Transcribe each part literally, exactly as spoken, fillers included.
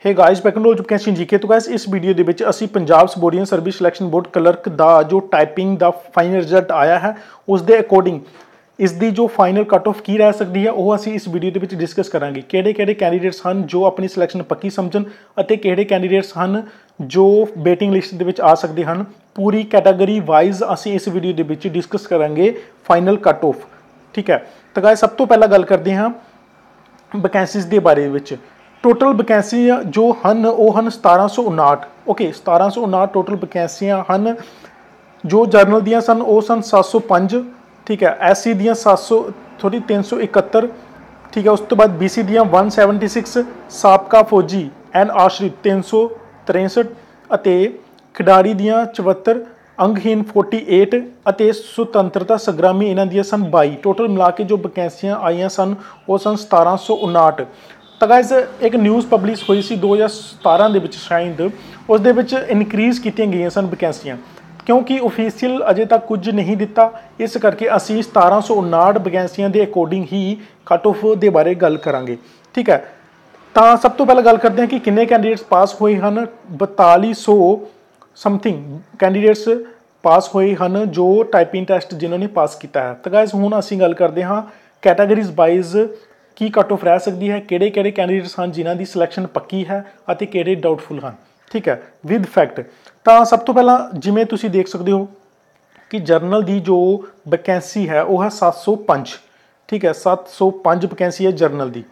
Hey guys welcome to education GK. तो guys इस video ਦੇ ਵਿੱਚ ਅਸੀਂ Punjab subordinate service selection board clerk ਦਾ ਜੋ ਟਾਈਪਿੰਗ ਦਾ ਫਾਈਨਲ ਰਿਜ਼ਲਟ ਆਇਆ ਹੈ ਉਸ ਦੇ ਅਕੋਰਡਿੰਗ ਇਸ ਦੀ ਜੋ ਫਾਈਨਲ ਕੱਟ ਆਫ ਕੀ ਰਹਿ ਸਕਦੀ ਹੈ ਉਹ ਅਸੀਂ ਇਸ ਵੀਡੀਓ ਦੇ ਵਿੱਚ ਡਿਸਕਸ ਕਰਾਂਗੇ। ਕਿਹੜੇ ਕਿਹੜੇ ਕੈਂਡੀਡੇਟਸ ਹਨ ਜੋ ਆਪਣੀ ਸਿਲੈਕਸ਼ਨ ਪੱਕੀ ਸਮਝਣ ਅਤੇ ਕਿਹੜੇ ਕੈਂਡੀਡੇਟਸ ਹਨ ਜੋ ਵੇਟਿੰਗ ਲਿਸਟ ਦੇ ਵਿੱਚ ਆ ਸਕਦੇ ਹਨ। ਪੂਰੀ ਕੈਟਾਗਰੀ ਵਾਈਜ਼ ਅਸੀਂ ਇਸ ਵੀਡੀਓ ਦੇ ਵਿੱਚ ਡਿਸਕਸ ਕਰਾਂਗੇ ਫਾਈਨਲ ਕੱਟ ਆਫ। ਠੀਕ ਹੈ, ਤਾਂ ਗਾਇਸ ਸਭ ਤੋਂ ਪਹਿਲਾਂ ਗੱਲ ਕਰਦੇ ਹਾਂ ਵੈਕੈਂਸੀਜ਼ ਦੇ ਬਾਰੇ ਵਿੱਚ। टोटल वैकेंसियां जो हैं वो हैं सतारह सौ उनाहठ। ओके, सतारह सौ उनाहठ टोटल वैकेंसियां हैं। जो जरनल दियां सन वो सन सात सौ पाँच। ठीक है, एस सी दियां सात सौ थोड़ी तीन सौ इकहत्तर। ठीक है, उस तो बाद बी सी दियां वन सैवनटी सिक्स, साबका फौजी एन आश्रित तीन सौ तिरसठ अते खिडारी दियां चौहत्तर, अंगहीन अड़तालीस अते सुतंत्रता संग्रामी इन्हां दियां सन बाई। टोटल मिला के जो वैकेंसियां आईयां सन वो सन सतारह सौ उनाहठ। ਤਾਂ ਗਾਇਸ ਇੱਕ ਨਿਊਜ਼ ਪਬਲਿਸ਼ ਹੋਈ ਸੀ ਦੋ ਹਜ਼ਾਰ ਸਤਾਰਾਂ ਦੇ ਵਿੱਚ ਸ਼ਾਇਦ, ਉਸ ਦੇ ਵਿੱਚ ਇਨਕਰੀਜ਼ ਕੀਤੀਆਂ ਗਈਆਂ ਸਨ ਵੈਕੈਂਸੀਆਂ, ਕਿਉਂਕਿ ਓਫੀਸ਼ੀਅਲ ਅਜੇ ਤੱਕ ਕੁਝ ਨਹੀਂ ਦਿੱਤਾ। ਇਸ ਕਰਕੇ ਅਸੀਂ ਸਤਾਰਾਂ ਸੌ ਉਨਾਹਠ ਵੈਕੈਂਸੀਆਂ ਦੇ ਅਕੋਰਡਿੰਗ ਹੀ ਕੱਟ ਆਫ ਦੇ ਬਾਰੇ ਗੱਲ ਕਰਾਂਗੇ। ਠੀਕ ਹੈ, ਤਾਂ ਸਭ ਤੋਂ ਪਹਿਲਾਂ ਗੱਲ ਕਰਦੇ ਹਾਂ ਕਿ ਕਿੰਨੇ ਕੈਂਡੀਡੇਟਸ ਪਾਸ ਹੋਏ ਹਨ। ਬਤਾਲੀ ਸੌ ਸਮਥਿੰਗ ਕੈਂਡੀਡੇਟਸ ਪਾਸ ਹੋਏ ਹਨ ਜੋ ਟਾਈਪਿੰਗ ਟੈਸਟ ਜਿਨ੍ਹਾਂ ਨੇ ਪਾਸ ਕੀਤਾ ਹੈ। ਤਾਂ ਗਾਇਸ ਹੁਣ ਅਸੀਂ ਗੱਲ ਕਰਦੇ ਹਾਂ ਕੈਟਾਗਰੀਜ਼ ਵਾਈਜ਼ ਕੀ ਕੱਟ ਆਫ ਰਹਿ ਸਕਦੀ ਹੈ, ਕਿਹੜੇ ਕਿਹੜੇ ਕੈਂਡੀਡੇਟਸ ਹਨ ਜਿਨ੍ਹਾਂ ਦੀ ਸਿਲੈਕਸ਼ਨ ਪੱਕੀ ਹੈ ਅਤੇ ਕਿਹੜੇ ਡਾਊਟਫੁਲ ਹਨ। ਠੀਕ ਹੈ, ਵਿਦ ਫੈਕਟ। ਤਾਂ ਸਭ ਤੋਂ ਪਹਿਲਾਂ ਜਿਵੇਂ ਤੁਸੀਂ ਦੇਖ ਸਕਦੇ ਹੋ ਕਿ ਜਰਨਲ ਦੀ ਜੋ ਵੈਕੈਂਸੀ ਹੈ ਉਹ ਹੈ ਸੱਤ ਸੌ ਪੰਜ। ਠੀਕ ਹੈ, ਸੱਤ ਸੌ ਪੰਜ ਵੈਕੈਂਸੀ ਹੈ ਜਰਨਲ ਦੀ।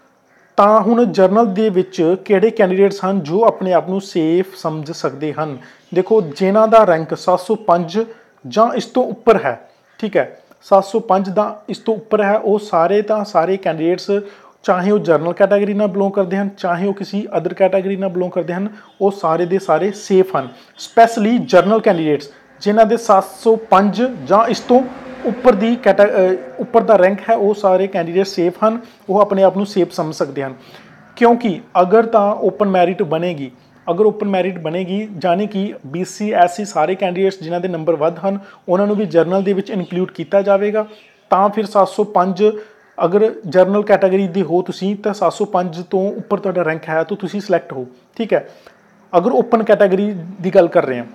ਤਾਂ ਹੁਣ ਜਰਨਲ ਦੇ ਵਿੱਚ ਕਿਹੜੇ ਕੈਂਡੀਡੇਟਸ ਹਨ ਜੋ ਆਪਣੇ ਆਪ ਨੂੰ ਸੇਫ ਸਮਝ ਸਕਦੇ ਹਨ। ਦੇਖੋ, ਜਿਨ੍ਹਾਂ ਦਾ ਰੈਂਕ ਸੱਤ ਸੌ ਪੰਜ ਜਾਂ ਇਸ ਤੋਂ ਉੱਪਰ ਹੈ, ਠੀਕ ਹੈ, ਸੱਤ ਸੌ ਪੰਜ ਦਾ ਇਸ ਤੋਂ ਉੱਪਰ ਹੈ, ਉਹ ਸਾਰੇ ਤਾਂ ਸਾਰੇ ਕੈਂਡੀਡੇਟਸ ਚਾਹੇ ਉਹ ਜਰਨਲ ਕੈਟਾਗਰੀ ਨਾਲ ਬਿਲੋਂਗ ਕਰਦੇ ਹਨ ਚਾਹੇ ਉਹ ਕਿਸੇ ਅਦਰ ਕੈਟਾਗਰੀ ਨਾਲ ਬਿਲੋਂਗ ਕਰਦੇ ਹਨ, ਉਹ ਸਾਰੇ ਦੇ ਸਾਰੇ ਸੇਫ ਹਨ। ਸਪੈਸ਼ਲੀ ਜਰਨਲ ਕੈਂਡੀਡੇਟਸ ਜਿਨ੍ਹਾਂ ਦੇ ਸੱਤ ਸੌ ਪੰਜ ਜਾਂ ਇਸ ਤੋਂ ਉੱਪਰ ਦੀ ਕੈਟਾ ਉੱਪਰ ਦਾ ਰੈਂਕ ਹੈ, ਉਹ ਸਾਰੇ ਕੈਂਡੀਡੇਟ ਸੇਫ ਹਨ। ਉਹ ਆਪਣੇ ਆਪ ਨੂੰ ਸੇਫ ਸਮਝ ਸਕਦੇ ਹਨ, ਕਿਉਂਕਿ ਅਗਰ ਤਾਂ ਓਪਨ ਮੈਰਿਟ ਬਣੇਗੀ ਅਗਰ ਓਪਨ ਮੈਰਿਟ ਬਣੇਗੀ ਜਾਨੀ ਕਿ ਬੀ ਸੀ ਐਸ ਸੀ ਸਾਰੇ ਕੈਂਡੀਡੇਟਸ ਜਿਨ੍ਹਾਂ ਦੇ ਨੰਬਰ ਵੱਧ ਹਨ ਉਹਨਾਂ ਨੂੰ ਵੀ ਜਰਨਲ ਦੇ ਵਿੱਚ ਇਨਕਲੂਡ ਕੀਤਾ ਜਾਵੇਗਾ। ਤਾਂ ਫਿਰ ਸੱਤ ਸੌ ਪੰਜ ਅਗਰ ਜਰਨਲ ਕੈਟਾਗਰੀ ਦੇ ਹੋ ਤੁਸੀਂ ਤਾਂ ਸੱਤ ਸੌ ਪੰਜ ਤੋਂ ਉੱਪਰ ਤੁਹਾਡਾ ਰੈਂਕ ਹੈ ਤਾਂ ਤੁਸੀਂ ਸਿਲੈਕਟ ਹੋ। ਠੀਕ ਹੈ, ਅਗਰ ਓਪਨ ਕੈਟਾਗਰੀ ਦੀ ਗੱਲ ਕਰ ਰਹੇ ਹਾਂ,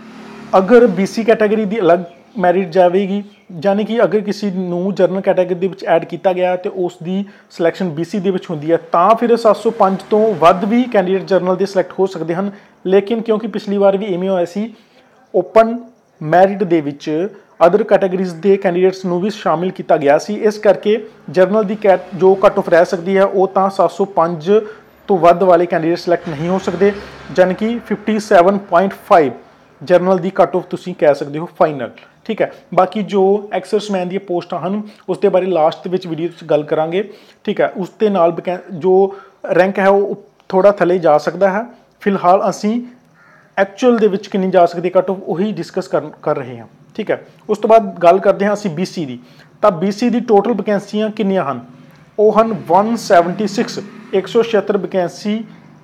ਅਗਰ ਬੀ ਸੀ ਕੈਟਾਗਰੀ ਦੀ ਅਲੱਗ ਮੈਰਿਟ ਜਾਵੇਗੀ, ਯਾਨੀ ਕਿ ਅਗਰ ਕਿਸੇ ਨੂੰ ਜਰਨਲ ਕੈਟਾਗਰੀ ਦੇ ਵਿੱਚ ਐਡ ਕੀਤਾ ਗਿਆ ਅਤੇ ਉਸ ਦੀ ਸਿਲੈਕਸ਼ਨ ਬੀ ਸੀ ਦੇ ਵਿੱਚ ਹੁੰਦੀ ਹੈ ਤਾਂ ਫਿਰ ਸੱਤ ਸੌ ਪੰਜ ਤੋਂ ਵੱਧ ਵੀ ਕੈਂਡੀਡੇਟ ਜਰਨਲ ਦੇ ਸਿਲੈਕਟ ਹੋ ਸਕਦੇ ਹਨ। ਲੇਕਿਨ ਕਿਉਂਕਿ ਪਿਛਲੀ ਵਾਰ ਵੀ ਇਵੇਂ ਹੋਇਆ ਸੀ, ਓਪਨ ਮੈਰਿਟ ਦੇ ਵਿੱਚ ਅਦਰ ਕੈਟਾਗਰੀਜ਼ ਦੇ ਕੈਂਡੀਡੇਟਸ ਨੂੰ ਵੀ ਸ਼ਾਮਿਲ ਕੀਤਾ ਗਿਆ ਸੀ, ਇਸ ਕਰਕੇ ਜਰਨਲ ਦੀ ਕੈਟ ਜੋ ਕੱਟ ਆਫ ਰਹਿ ਸਕਦੀ ਹੈ ਉਹ ਤਾਂ ਸੱਤ ਸੌ ਪੰਜ ਤੋਂ ਵੱਧ ਵਾਲੇ ਕੈਂਡੀਡੇਟ ਸਿਲੈਕਟ ਨਹੀਂ ਹੋ ਸਕਦੇ, ਯਾਨੀ ਕਿ ਸੱਤਰ ਪੁਆਇੰਟ ਪੰਜ ਜਰਨਲ ਦੀ ਕੱਟ ਆਫ ਤੁਸੀਂ ਕਹਿ ਸਕਦੇ ਹੋ ਫਾਈਨਲ। ਠੀਕ ਹੈ, ਬਾਕੀ ਜੋ ਐਕਸਰਸਮੈਨ ਦੀਆਂ ਪੋਸਟਾਂ ਹਨ ਉਸ ਦੇ ਬਾਰੇ ਲਾਸਟ ਵਿੱਚ ਵੀਡੀਓ 'ਚ ਗੱਲ ਕਰਾਂਗੇ। ਠੀਕ ਹੈ, ਉਸ ਦੇ ਨਾਲ ਜੋ ਰੈਂਕ ਹੈ ਉਹ ਥੋੜ੍ਹਾ ਥੱਲੇ ਜਾ ਸਕਦਾ ਹੈ। ਫਿਲਹਾਲ ਅਸੀਂ ਐਕਚੁਅਲ ਦੇ ਵਿੱਚ ਕਿੰਨੀ ਜਾ ਸਕਦੀ ਕੱਟ ਆਫ ਉਹੀ ਡਿਸਕਸ ਕਰ ਕਰ ਰਹੇ ਹਾਂ। ਠੀਕ ਹੈ, ਉਸ ਤੋਂ ਬਾਅਦ ਗੱਲ ਕਰਦੇ ਹਾਂ ਅਸੀਂ ਬੀ ਸੀ ਦੀ। ਤਾਂ ਬੀ ਸੀ ਦੀ ਟੋਟਲ ਵੈਕੈਂਸੀਆਂ ਕਿੰਨੀਆਂ ਹਨ? ਉਹ ਹਨ ਇੱਕ ਸੌ ਛਿਹੱਤਰ ਇੱਕ ਸੌ ਛਿਹੱਤਰ ਵੈਕੈਂਸੀ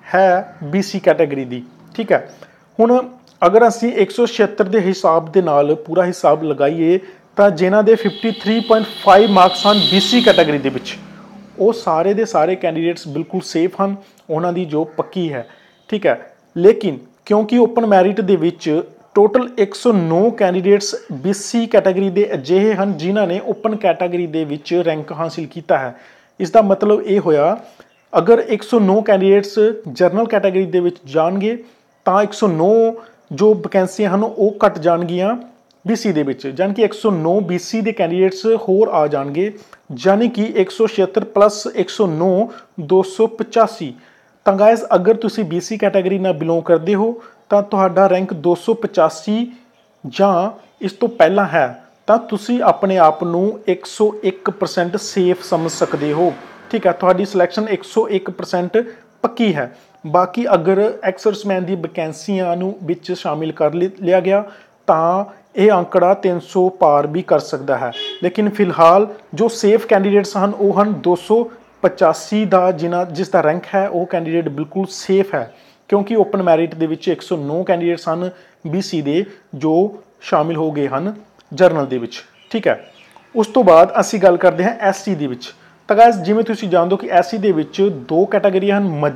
ਹੈ ਬੀ ਸੀ ਕੈਟਾਗਰੀ ਦੀ। ਠੀਕ ਹੈ, ਹੁਣ ਅਗਰ ਅਸੀਂ ਇੱਕ ਸੌ ਛਿਹੱਤਰ ਦੇ ਹਿਸਾਬ ਦੇ ਨਾਲ ਪੂਰਾ ਹਿਸਾਬ ਲਗਾਈਏ ਤਾਂ ਜਿਨ੍ਹਾਂ ਦੇ तिरेपन ਪੁਆਇੰਟ ਪੰਜ ਮਾਰਕਸ ਹਨ ਬੀ ਸੀ ਕੈਟਾਗਰੀ ਦੇ ਵਿੱਚ ਉਹ ਸਾਰੇ ਦੇ ਸਾਰੇ ਕੈਂਡੀਡੇਟਸ ਬਿਲਕੁਲ ਸੇਫ ਹਨ, ਉਹਨਾਂ ਦੀ ਜੋ ਪੱਕੀ ਹੈ। ਠੀਕ ਹੈ, ਲੇਕਿਨ ਕਿਉਂਕਿ ਓਪਨ ਮੈਰਿਟ ਦੇ ਵਿੱਚ ਟੋਟਲ ਇੱਕ ਸੌ ਨੌ ਕੈਂਡੀਡੇਟਸ ਬੀ ਸੀ ਕੈਟਾਗਰੀ ਦੇ ਅਜਿਹੇ ਹਨ ਜਿਨ੍ਹਾਂ ਨੇ ਓਪਨ ਕੈਟਾਗਰੀ ਦੇ ਵਿੱਚ ਰੈਂਕ ਹਾਸਿਲ ਕੀਤਾ ਹੈ। ਇਸ ਦਾ ਮਤਲਬ ਇਹ ਹੋਇਆ ਅਗਰ ਇੱਕ ਸੌ ਨੌ ਕੈਂਡੀਡੇਟਸ ਜਰਨਲ ਕੈਟਾਗਰੀ ਦੇ ਵਿੱਚ ਜਾਣਗੇ ਤਾਂ ਇੱਕ ਸੌ ਨੌ ਜੋ ਵੈਕੈਂਸੀਆਂ ਹਨ ਉਹ ਘੱਟ ਜਾਣਗੀਆਂ ਬੀ ਸੀ ਦੇ ਵਿੱਚ, ਯਾਨੀ ਕਿ ਇੱਕ ਸੌ ਨੌ ਬੀ ਸੀ ਦੇ ਕੈਂਡੀਡੇਟਸ ਹੋਰ ਆ ਜਾਣਗੇ, ਯਾਨੀ ਕਿ ਇੱਕ ਸੌ ਛਿਹੱਤਰ ਪਲੱਸ ਇੱਕ ਸੌ ਨੌ ਦੋ ਸੌ ਪਚਾਸੀ। ਤਾਂ ਗਾਇਸ ਅਗਰ ਤੁਸੀਂ ਬੀ ਸੀ ਕੈਟਾਗਰੀ ਨਾਲ ਬਿਲੋਂਗ ਕਰਦੇ ਹੋ ਤਾਂ ਤੁਹਾਡਾ ਰੈਂਕ ਦੋ ਸੌ ਪਚਾਸੀ ਜਾਂ ਇਸ ਤੋਂ ਪਹਿਲਾਂ ਹੈ ਤਾਂ ਤੁਸੀਂ ਆਪਣੇ ਆਪ ਨੂੰ ਇੱਕ ਸੌ ਇੱਕ ਪਰਸੈਂਟ ਸੇਫ ਸਮਝ ਸਕਦੇ ਹੋ। ਠੀਕ ਹੈ, ਤੁਹਾਡੀ ਸਿਲੈਕਸ਼ਨ ਇੱਕ ਸੌ ਇੱਕ ਪਰਸੈਂਟ ਪੱਕੀ ਹੈ। ਬਾਕੀ ਅਗਰ ਐਕਸਰਸਮੈਨ ਦੀ ਵੈਕੈਂਸੀਆਂ ਨੂੰ ਵਿੱਚ ਸ਼ਾਮਿਲ ਕਰ ਲਿਆ ਗਿਆ ਤਾਂ ਇਹ ਅੰਕੜਾ ਤਿੰਨ ਸੌ ਪਾਰ ਵੀ ਕਰ ਸਕਦਾ ਹੈ। ਲੇਕਿਨ ਫਿਲਹਾਲ ਜੋ ਸੇਫ ਕੈਂਡੀਡੇਟਸ ਹਨ ਉਹ ਹਨ ਦੋ ਸੌ ਪਚਾਸੀ ਦਾ, ਜਿਨ੍ਹਾਂ ਜਿਸ ਦਾ ਰੈਂਕ ਹੈ ਉਹ ਕੈਂਡੀਡੇਟ ਬਿਲਕੁਲ ਸੇਫ ਹੈ, ਕਿਉਂਕਿ ਓਪਨ ਮੈਰਿਟ ਦੇ ਵਿੱਚ ਇੱਕ ਸੌ ਨੌ ਕੈਂਡੀਡੇਟਸ ਹਨ ਬੀ ਸੀ ਦੇ ਜੋ ਸ਼ਾਮਿਲ ਹੋ ਗਏ ਹਨ ਜਰਨਲ ਦੇ ਵਿੱਚ। ਠੀਕ ਹੈ, ਉਸ ਤੋਂ ਬਾਅਦ ਅਸੀਂ ਗੱਲ ਕਰਦੇ ਹਾਂ ਐਸ ਸੀ ਦੇ ਵਿੱਚ। ਤਾਂ ਗਾਇਸ ਜਿਵੇਂ ਤੁਸੀਂ ਜਾਣਦੇ ਹੋ ਕਿ ਐਸ ਸੀ ਦੇ ਵਿੱਚ ਦੋ ਕੈਟਾਗਰੀਆਂ ਹਨ, ਮਜ਼ਹਬੀ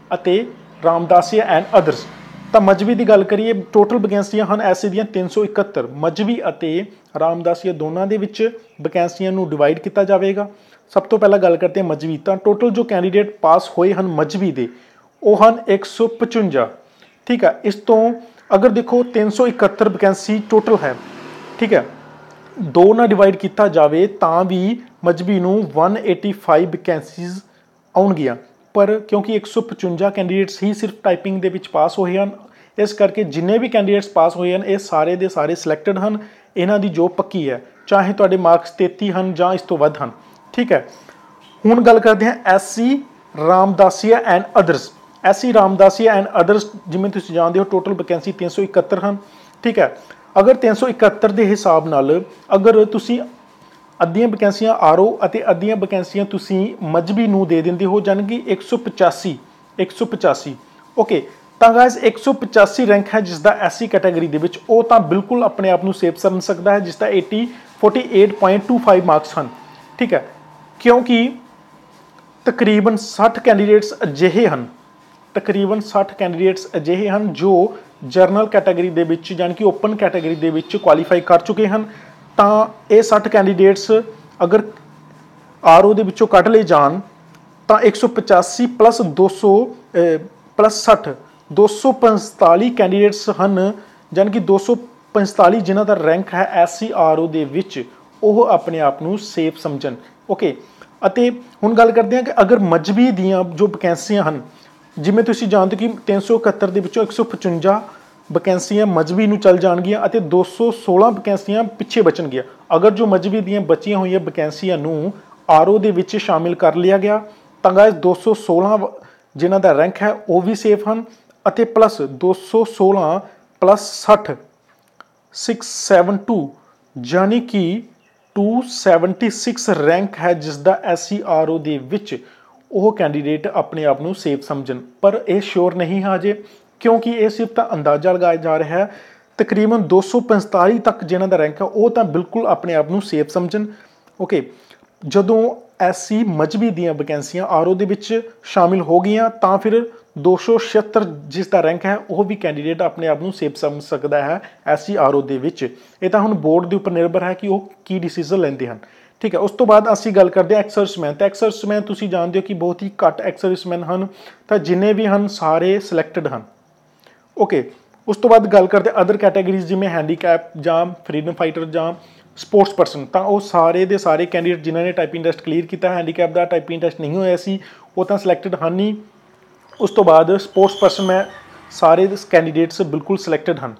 ਅਤੇ ਰਾਮਦਾਸੀਆ ਐਂਡ ਅਦਰਸ। ਤਾਂ ਮਜ਼੍ਹਬੀ ਦੀ ਗੱਲ ਕਰੀਏ, ਟੋਟਲ ਵੈਕੈਂਸੀਆਂ ਹਨ ਐਸਏ ਦੀਆਂ ਤਿੰਨ ਸੌ ਇਕਹੱਤਰ। ਮਜ਼੍ਹਬੀ ਅਤੇ ਰਾਮਦਾਸੀਆ ਦੋਨਾਂ ਦੇ ਵਿੱਚ ਵੈਕੈਂਸੀਆਂ ਨੂੰ ਡਿਵਾਈਡ ਕੀਤਾ ਜਾਵੇਗਾ। ਸਭ ਤੋਂ ਪਹਿਲਾਂ ਗੱਲ ਕਰਦੇ ਹਾਂ ਮਜ਼੍ਹਬੀ। ਤਾਂ ਟੋਟਲ ਜੋ ਕੈਂਡੀਡੇਟ ਪਾਸ ਹੋਏ ਹਨ ਮਜ਼੍ਹਬੀ ਦੇ ਉਹ ਹਨ ਇੱਕ ਸੌ ਪਚਵੰਜਾ। ਠੀਕ ਹੈ, ਇਸ ਤੋਂ ਅਗਰ ਦੇਖੋ ਤਿੰਨ ਸੌ ਇਕਹੱਤਰ ਵੈਕੈਂਸੀ ਟੋਟਲ ਹੈ, ਠੀਕ ਹੈ, ਦੋ ਨਾਲ ਡਿਵਾਈਡ ਕੀਤਾ ਜਾਵੇ ਤਾਂ ਵੀ ਮਜ਼੍ਹਬੀ ਨੂੰ ਇੱਕ ਸੌ ਪਚਾਸੀ ਵੈਕੈਂਸੀਜ਼ ਆਉਣਗੀਆਂ। ਪਰ ਕਿਉਂਕਿ ਇੱਕ ਸੌ ਪਚਵੰਜਾ ਕੈਂਡੀਡੇਟਸ ਹੀ ਸਿਰਫ ਟਾਈਪਿੰਗ ਦੇ ਵਿੱਚ ਪਾਸ ਹੋਏ ਹਨ, ਇਸ ਕਰਕੇ ਜਿੰਨੇ ਵੀ ਕੈਂਡੀਡੇਟਸ ਪਾਸ ਹੋਏ ਹਨ ਇਹ ਸਾਰੇ ਦੇ ਸਾਰੇ ਸਿਲੈਕਟਡ ਹਨ। ਇਹਨਾਂ ਦੀ ਜੋਬ ਪੱਕੀ ਹੈ, ਚਾਹੇ ਤੁਹਾਡੇ ਮਾਰਕਸ ਤੇਤੀ ਹਨ ਜਾਂ ਇਸ ਤੋਂ ਵੱਧ ਹਨ। ਠੀਕ ਹੈ, ਹੁਣ ਗੱਲ ਕਰਦੇ ਹਾਂ SC Ramdasia and others. SC Ramdasia and others ਜਿਵੇਂ ਤੁਸੀਂ ਜਾਣਦੇ ਹੋ ਟੋਟਲ ਵੈਕੈਂਸੀ ਤਿੰਨ ਸੌ ਇਕਹੱਤਰ ਹਨ। ਠੀਕ ਹੈ, ਅਗਰ ਤਿੰਨ ਸੌ ਇਕਹੱਤਰ ਦੇ ਹਿਸਾਬ ਨਾਲ ਅਗਰ ਤੁਸੀਂ ਅੱਧੀਆਂ ਵੈਕੈਂਸੀਆਂ ਆਰ ਓ ਅਤੇ ਅੱਧੀਆਂ ਵੈਕੈਂਸੀਆਂ ਤੁਸੀਂ ਮਜ਼੍ਹਬੀ ਨੂੰ ਦੇ ਦਿੰਦੇ ਹੋ, ਜਾਣੀ ਕਿ ਇੱਕ ਸੌ ਪਚਾਸੀ ਇੱਕ ਸੌ ਪਚਾਸੀ ਓਕੇ। ਤਾਂ ਗਾਇਸ ਇੱਕ ਸੌ ਪਚਾਸੀ ਰੈਂਕ ਹੈ ਜਿਸ ਦਾ ਐਸਸੀ ਕੈਟਾਗਰੀ ਦੇ ਵਿੱਚ, ਉਹ ਤਾਂ ਬਿਲਕੁਲ ਆਪਣੇ ਆਪ ਨੂੰ ਸੇਫ ਸਮਝ ਸਕਦਾ ਹੈ, ਜਿਸ ਦਾ ਅੱਸੀ ਅੜਤਾਲੀ ਪੁਆਇੰਟ ਦੋ ਪੰਜ ਮਾਰਕਸ ਹਨ। ਠੀਕ ਹੈ, ਕਿਉਂਕਿ ਤਕਰੀਬਨ ਸੱਠ ਕੈਂਡੀਡੇਟਸ ਅਜਿਹੇ ਹਨ ਤਕਰੀਬਨ ਸੱਠ ਕੈਂਡੀਡੇਟਸ ਅਜਿਹੇ ਹਨ ਜੋ ਜਰਨਲ ਕੈਟਾਗਰੀ ਦੇ ਵਿੱਚ ਯਾਨੀ ਕਿ ਓਪਨ ਕੈਟਾਗਰੀ ਦੇ ਵਿੱਚ ਕੁਆਲੀਫਾਈ ਕਰ ਚੁੱਕੇ ਹਨ। ਤਾਂ ਇਹ ਸੱਠ ਕੈਂਡੀਡੇਟਸ ਅਗਰ ਆਰ ਓ ਦੇ ਵਿੱਚੋਂ ਕੱਢ ਲਏ ਜਾਣ ਤਾਂ ਇੱਕ ਸੌ ਪਚਾਸੀ ਪਲੱਸ ਦੋ ਸੌ ਪਲੱਸ ਸੱਠ ਦੋ ਸੌ ਪੰਤਾਲੀ ਕੈਂਡੀਡੇਟਸ ਹਨ, ਯਾਨੀ ਕਿ ਦੋ ਸੌ ਪੰਤਾਲੀ ਜਿਨ੍ਹਾਂ ਦਾ ਰੈਂਕ ਹੈ ਐਸ ਸੀ ਆਰ ਓ ਦੇ ਵਿੱਚ, ਉਹ ਆਪਣੇ ਆਪ ਨੂੰ ਸੇਫ ਸਮਝਣ। ਓਕੇ, ਅਤੇ ਹੁਣ ਗੱਲ ਕਰਦੇ ਹਾਂ ਕਿ ਅਗਰ ਮਜ਼੍ਹਬੀ ਦੀਆਂ ਜੋ ਵੈਕੈਂਸੀਆਂ ਹਨ, ਜਿਵੇਂ ਤੁਸੀਂ ਜਾਣਦੇ ਕਿ ਤਿੰਨ ਸੌ ਇਕਹੱਤਰ ਦੇ ਵਿੱਚੋਂ ਇੱਕ ਸੌ ਪਚਵੰਜਾ ਵੈਕੈਂਸੀਆਂ ਮਜ਼੍ਹਬੀ ਨੂੰ ਚੱਲ ਜਾਣਗੀਆਂ ਅਤੇ ਦੋ ਸੌ ਸੋਲਾਂ ਵੈਕੈਂਸੀਆਂ ਪਿੱਛੇ ਬਚਣਗੀਆਂ। ਅਗਰ ਜੋ ਮਜ਼੍ਹਬੀ ਦੀਆਂ ਬਚੀਆਂ ਹੋਈਆਂ ਵੈਕੈਂਸੀਆਂ ਨੂੰ ਆਰ ਓ ਦੇ ਵਿੱਚ ਸ਼ਾਮਿਲ ਕਰ ਲਿਆ ਗਿਆ ਤਾਂ ਗਾਇਸ ਦੋ ਸੌ ਸੋਲਾਂ ਜਿਨ੍ਹਾਂ ਦਾ ਰੈਂਕ ਹੈ ਉਹ ਵੀ ਸੇਫ ਹਨ, ਅਤੇ ਪਲੱਸ ਦੋ ਸੌ ਸੋਲਾਂ ਪਲੱਸ ਸੱਠ ਛੇ ਸੌ ਬਹੱਤਰ ਯਾਨੀ ਕਿ ਦੋ ਸੌ ਛਿਹੱਤਰ ਰੈਂਕ ਹੈ ਜਿਸ ਦਾ ਐਸ ਸੀ ਆਰ ਓ ਦੇ ਵਿੱਚ ਉਹ ਕੈਂਡੀਡੇਟ ਆਪਣੇ ਆਪ ਨੂੰ ਸੇਫ ਸਮਝਣ। ਪਰ ਇਹ ਸ਼ੋਰ ਨਹੀਂ ਹੈ ਅਜੇ, ਕਿਉਂਕਿ ਇਹ ਸਿਰਫ ਤਾਂ ਅੰਦਾਜ਼ਾ ਲਗਾਇਆ ਜਾ ਰਿਹਾ ਹੈ। ਤਕਰੀਬਨ ਦੋ ਸੌ ਪੰਤਾਲੀ ਤੱਕ ਜਿਨ੍ਹਾਂ ਦਾ ਰੈਂਕ ਹੈ ਉਹ ਤਾਂ ਬਿਲਕੁਲ ਆਪਣੇ ਆਪ ਨੂੰ ਸੇਫ ਸਮਝਣ। ਓਕੇ, ਜਦੋਂ ਐਸਸੀ ਮਜ਼੍ਹਬੀ ਦੀਆਂ ਵੈਕੈਂਸੀਆਂ ਆਰ ਓ ਦੇ ਵਿੱਚ ਸ਼ਾਮਿਲ ਹੋ ਗਈਆਂ ਤਾਂ ਫਿਰ ਦੋ ਸੌ ਛਿਹੱਤਰ ਜਿਸ ਦਾ ਰੈਂਕ ਹੈ ਉਹ ਵੀ ਕੈਂਡੀਡੇਟ ਆਪਣੇ ਆਪ ਨੂੰ ਸੇਫ ਸਮਝ ਸਕਦਾ ਹੈ ਐਸਸੀ ਆਰ ਓ ਦੇ ਵਿੱਚ। ਇਹ ਤਾਂ ਹੁਣ ਬੋਰਡ ਦੇ ਉੱਪਰ ਨਿਰਭਰ ਹੈ ਕਿ ਉਹ ਕੀ ਡਿਸੀਜ਼ਨ ਲੈਂਦੇ ਹਨ। ਠੀਕ ਹੈ, ਉਸ ਤੋਂ ਬਾਅਦ ਅਸੀਂ ਗੱਲ ਕਰਦੇ ਹਾਂ ਐਕਸ-ਸਰਵਿਸਮੈਨ। ਤਾਂ ਐਕਸ-ਸਰਵਿਸਮੈਨ ਤੁਸੀਂ ਜਾਣਦੇ ਹੋ ਕਿ ਬਹੁਤ ਹੀ ਘੱਟ ਐਕਸ-ਸਰਵਿਸਮੈਨ ਹਨ, ਤਾਂ ਜਿੰਨੇ ਵੀ ਹਨ ਸਾਰੇ ਸਿਲੈਕਟਡ ਹਨ। ਓਕੇ, ਉਸ ਤੋਂ ਬਾਅਦ ਗੱਲ ਕਰਦੇ ਅਦਰ ਕੈਟਾਗਰੀਜ਼ ਜਿਵੇਂ ਹੈਂਡੀਕੈਪ ਜਾਂ ਫਰੀਡਮ ਫਾਈਟਰ ਜਾਂ ਸਪੋਰਟਸ ਪਰਸਨ। ਤਾਂ ਉਹ ਸਾਰੇ ਦੇ ਸਾਰੇ ਕੈਂਡੀਡੇਟ ਜਿਨ੍ਹਾਂ ਨੇ ਟਾਈਪਿੰਗ ਟੈਸਟ ਕਲੀਅਰ ਕੀਤਾ, ਹੈਂਡੀਕੈਪ ਦਾ ਟਾਈਪਿੰਗ ਟੈਸਟ ਨਹੀਂ ਹੋਇਆ ਸੀ, ਉਹ ਤਾਂ ਸਿਲੈਕਟਡ ਹਨ ਹੀ। ਉਸ ਤੋਂ ਬਾਅਦ ਸਪੋਰਟਸ ਪਰਸਨ ਮੈਂ ਸਾਰੇ ਕੈਂਡੀਡੇਟਸ ਬਿਲਕੁਲ ਸਿਲੈਕਟਡ ਹਨ।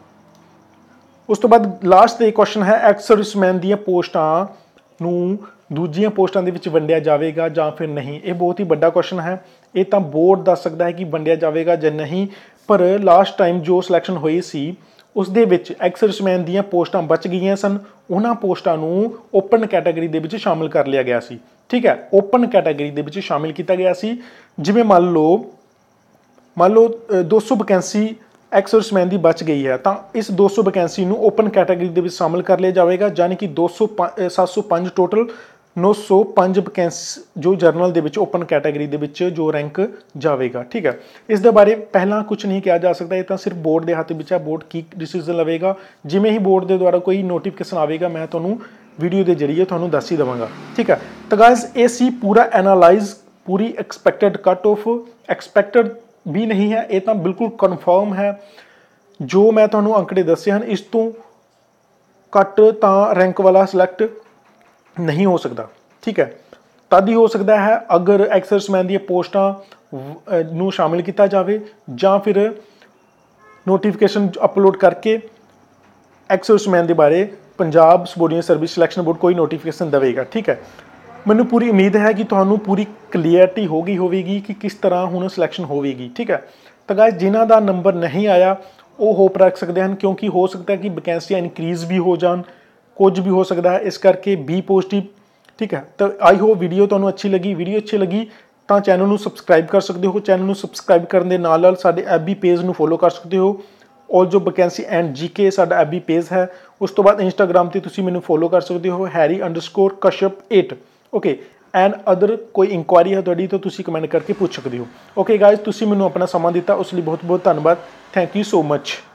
ਉਸ ਤੋਂ ਬਾਅਦ ਲਾਸਟ ਦੇ ਕੁਐਸਚਨ ਹੈ ਐਕਸ ਸਰਵਿਸਮੈਨ ਦੀਆਂ ਪੋਸਟਾਂ ਨੂੰ ਦੂਜੀਆਂ ਪੋਸਟਾਂ ਦੇ ਵਿੱਚ ਵੰਡਿਆ ਜਾਵੇਗਾ ਜਾਂ ਫਿਰ ਨਹੀਂ। ਇਹ ਬਹੁਤ ਹੀ ਵੱਡਾ ਕੁਐਸਚਨ ਹੈ, ਇਹ ਤਾਂ ਬੋਰਡ ਦੱਸ ਸਕਦਾ ਹੈ ਕਿ ਵੰਡਿਆ ਜਾਵੇਗਾ ਜਾਂ ਨਹੀਂ। ਪਰ ਲਾਸਟ ਟਾਈਮ ਜੋ ਸਿਲੈਕਸ਼ਨ ਹੋਈ ਸੀ ਉਸ ਦੇ ਵਿੱਚ ਐਕਸ ਸਰਵਿਸਮੈਨ ਦੀਆਂ ਪੋਸਟਾਂ ਬਚ ਗਈਆਂ ਸਨ, ਉਹਨਾਂ ਪੋਸਟਾਂ ਨੂੰ ਓਪਨ ਕੈਟਾਗਰੀ ਦੇ ਵਿੱਚ ਸ਼ਾਮਿਲ ਕਰ ਲਿਆ ਗਿਆ ਸੀ। ਠੀਕ ਹੈ, ਓਪਨ ਕੈਟਾਗਰੀ ਦੇ ਵਿੱਚ ਸ਼ਾਮਿਲ ਕੀਤਾ ਗਿਆ ਸੀ। ਜਿਵੇਂ ਮੰਨ ਲਓ ਮੰਨ ਲਓ ਦੋ ਸੌ ਵੈਕੈਂਸੀ ਐਕਸ ਸਰਵਿਸਮੈਨ ਦੀ ਬਚ ਗਈ ਹੈ, ਤਾਂ ਇਸ ਦੋ ਸੌ ਵੈਕੈਂਸੀ ਨੂੰ ਓਪਨ ਕੈਟਾਗਰੀ ਦੇ ਵਿੱਚ ਸ਼ਾਮਿਲ ਕਰ ਲਿਆ ਜਾਵੇਗਾ, ਯਾਨੀ ਕਿ ਦੋ ਸੌ ਸੱਤ ਸੌ ਪੰਜ ਟੋਟਲ ਨੌ ਸੌ ਪੰਜ ਵੈਕੈਂਸੀ ਜੋ ਜਰਨਲ ਦੇ ਵਿੱਚ ਓਪਨ ਕੈਟਾਗਰੀ ਦੇ ਵਿੱਚ ਜੋ ਰੈਂਕ ਜਾਵੇਗਾ। ਠੀਕ ਹੈ, ਇਸ ਦੇ ਬਾਰੇ ਪਹਿਲਾਂ ਕੁਝ ਨਹੀਂ ਕਿਹਾ ਜਾ ਸਕਦਾ, ਇਹ ਤਾਂ ਸਿਰਫ ਬੋਰਡ ਦੇ ਹੱਥ ਵਿੱਚ ਹੈ, ਬੋਰਡ ਕੀ ਡਿਸੀਜ਼ਨ ਲਵੇਗਾ। ਜਿਵੇਂ ਹੀ ਬੋਰਡ ਦੇ ਦੁਆਰਾ ਕੋਈ ਨੋਟੀਫਿਕੇਸ਼ਨ ਆਵੇਗਾ ਮੈਂ ਤੁਹਾਨੂੰ ਵੀਡੀਓ ਦੇ ਜ਼ਰੀਏ ਤੁਹਾਨੂੰ ਦੱਸ ਹੀ ਦੇਵਾਂਗਾ। ਠੀਕ ਹੈ, ਤਾਂ ਗਾਇਸ ਇਹ ਸੀ ਪੂਰਾ ਐਨਾਲਾਈਜ਼, ਪੂਰੀ ਐਕਸਪੈਕਟਡ ਕੱਟ ਆਫ। ਐਕਸਪੈਕਟਡ ਵੀ ਨਹੀਂ ਹੈ, ਇਹ ਤਾਂ ਬਿਲਕੁਲ ਕਨਫਰਮ ਹੈ। ਜੋ ਮੈਂ ਤੁਹਾਨੂੰ ਅੰਕੜੇ ਦੱਸੇ ਹਨ ਇਸ ਤੋਂ ਘੱਟ ਤਾਂ ਰੈਂਕ ਵਾਲਾ ਸਿਲੈਕਟ ਨਹੀਂ ਹੋ ਸਕਦਾ। ਠੀਕ ਹੈ, ਤਦ ਹੀ ਹੋ ਸਕਦਾ ਹੈ ਅਗਰ ਐਕਸ ਸਰਵਿਸਮੈਨ ਦੀਆਂ ਪੋਸਟਾਂ ਨੂੰ ਸ਼ਾਮਿਲ ਕੀਤਾ ਜਾਵੇ ਜਾਂ ਫਿਰ ਨੋਟੀਫਿਕੇਸ਼ਨ ਅਪਲੋਡ ਕਰਕੇ ਐਕਸ ਸਰਵਿਸਮੈਨ ਦੇ ਬਾਰੇ Punjab subordinate service selection board ਕੋਈ ਨੋਟੀਫਿਕੇਸ਼ਨ ਦੇਵੇਗਾ। ਠੀਕ ਹੈ, ਮੈਨੂੰ ਪੂਰੀ ਉਮੀਦ ਹੈ ਕਿ ਤੁਹਾਨੂੰ ਪੂਰੀ ਕਲੀਅਰਟੀ ਹੋ ਗਈ ਹੋਵੇਗੀ ਕਿ ਕਿਸ ਤਰ੍ਹਾਂ ਹੁਣ ਸਿਲੈਕਸ਼ਨ ਹੋਵੇਗੀ। ਠੀਕ ਹੈ, ਤਾਂ ਗਾਇਸ ਜਿਨ੍ਹਾਂ ਦਾ ਨੰਬਰ ਨਹੀਂ ਆਇਆ ਉਹ ਹੋਪ ਰੱਖ ਸਕਦੇ ਹਨ, ਕਿਉਂਕਿ ਹੋ ਸਕਦਾ ਹੈ ਕਿ ਵੈਕੈਂਸੀਆਂ ਇਨਕਰੀਜ਼ ਵੀ ਹੋ ਜਾਣ, ਕੁਝ ਵੀ ਹੋ ਸਕਦਾ ਹੈ, ਇਸ ਕਰਕੇ ਬੀ ਪੋਜ਼ਿਟਿਵ। ਠੀਕ ਹੈ, ਤਾਂ ਆਈ ਹੋਪ ਵੀਡੀਓ ਤੁਹਾਨੂੰ ਅੱਛੀ ਲੱਗੀ। ਵੀਡੀਓ ਅੱਛੀ ਲੱਗੀ ਤਾਂ ਚੈਨਲ ਨੂੰ ਸਬਸਕ੍ਰਾਈਬ ਕਰ ਸਕਦੇ ਹੋ। ਚੈਨਲ ਨੂੰ ਸਬਸਕ੍ਰਾਈਬ ਕਰਨ ਦੇ ਨਾਲ ਨਾਲ ਸਾਡੇ ਐਫ ਬੀ ਪੇਜ ਨੂੰ ਫੋਲੋ ਕਰ ਸਕਦੇ ਹੋ। ਔਰ ਜੋ ਵੈਕੈਂਸੀ ਐਂਡ ਜੀ ਕੇ ਸਾਡਾ ਐਫ ਬੀ ਪੇਜ ਹੈ। ਉਸ ਤੋਂ ਬਾਅਦ ਇੰਸਟਾਗ੍ਰਾਮ 'ਤੇ ਤੁਸੀਂ ਮੈਨੂੰ ਫੋਲੋ ਕਰ ਸਕਦੇ ਹੋ Harry underscore Kashyap eight. Okay, and other ਕੋਈ ਇਨਕੁਆਇਰੀ ਹੈ ਤੁਹਾਡੀ ਤਾਂ ਤੁਸੀਂ ਕਮੈਂਟ ਕਰਕੇ ਪੁੱਛ ਸਕਦੇ ਹੋ। ਓਕੇ ਗਾਇਜ਼, ਤੁਸੀਂ ਮੈਨੂੰ ਆਪਣਾ ਸਮਾਂ ਦਿੱਤਾ ਉਸ ਲਈ ਬਹੁਤ ਬਹੁਤ ਧੰਨਵਾਦ। Thank you so much.